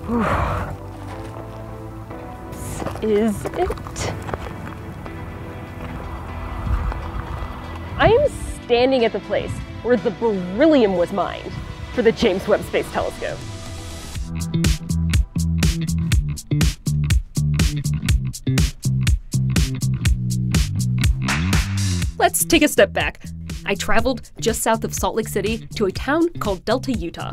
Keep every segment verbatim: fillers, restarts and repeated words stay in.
This is it. I am standing at the place where the beryllium was mined for the James Webb Space Telescope. Let's take a step back. I traveled just south of Salt Lake City to a town called Delta, Utah.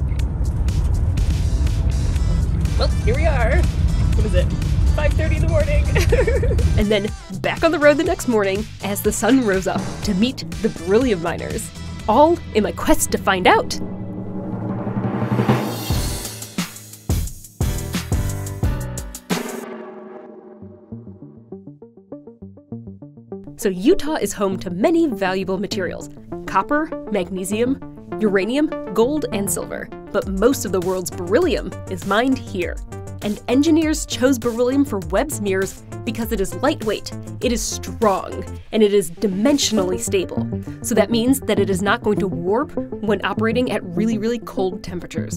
Well, here we are. What is it? five thirty in the morning. And then back on the road the next morning as the sun rose up to meet the beryllium miners, all in my quest to find out. So Utah is home to many valuable materials: copper, magnesium, uranium, gold, and silver. But most of the world's beryllium is mined here. And engineers chose beryllium for Webb's mirrors because it is lightweight, it is strong, and it is dimensionally stable. So that means that it is not going to warp when operating at really, really cold temperatures.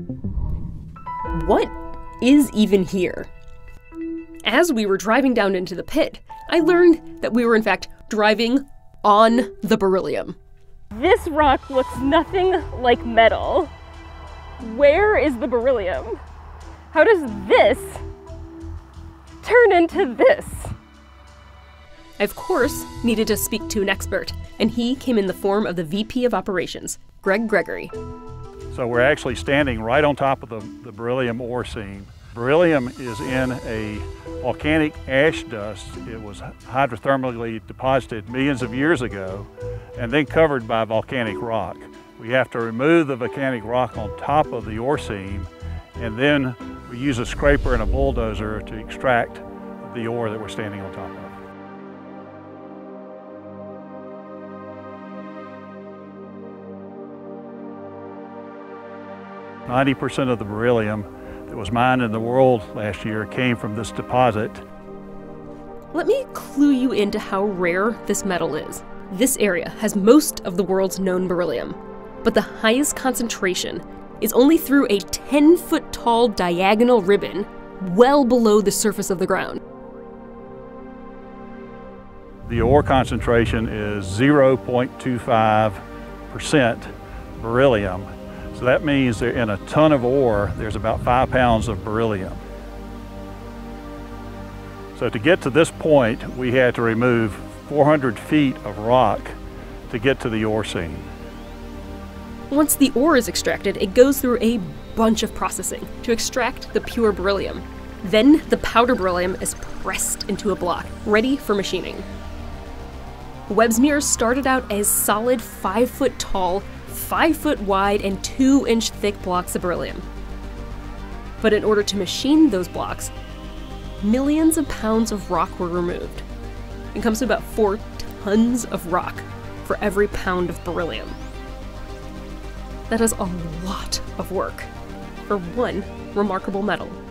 What is even here? As we were driving down into the pit, I learned that we were in fact driving on the beryllium. This rock looks nothing like metal. Where is the beryllium? How does this turn into this? I, of course, needed to speak to an expert, and he came in the form of the V P of Operations, Greg Gregory. So we're actually standing right on top of the, the beryllium ore seam. Beryllium is in a volcanic ash dust. It was hydrothermally deposited millions of years ago and then covered by volcanic rock. We have to remove the volcanic rock on top of the ore seam, and then we use a scraper and a bulldozer to extract the ore that we're standing on top of. ninety percent of the beryllium that was mined in the world last year came from this deposit. Let me clue you into how rare this metal is. This area has most of the world's known beryllium, but the highest concentration is only through a ten foot tall diagonal ribbon well below the surface of the ground. The ore concentration is zero point two five percent beryllium. So that means that in a ton of ore, there's about five pounds of beryllium. So to get to this point, we had to remove four hundred feet of rock to get to the ore seam. Once the ore is extracted, it goes through a bunch of processing to extract the pure beryllium. Then the powder beryllium is pressed into a block, ready for machining. Webb's mirrors started out as solid five foot tall, five foot wide, and two inch thick blocks of beryllium. But in order to machine those blocks, millions of pounds of rock were removed. It comes to about four tons of rock for every pound of beryllium. That is a lot of work for one remarkable metal.